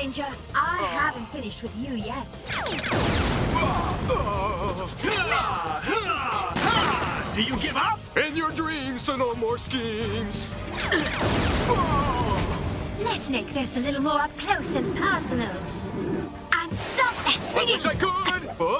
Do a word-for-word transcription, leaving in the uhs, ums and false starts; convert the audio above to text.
Ranger. I haven't finished with you yet. Do you give up? In your dreams, so no more schemes. Let's make this a little more up close and personal. And stop that I singing! wish I could. Oh.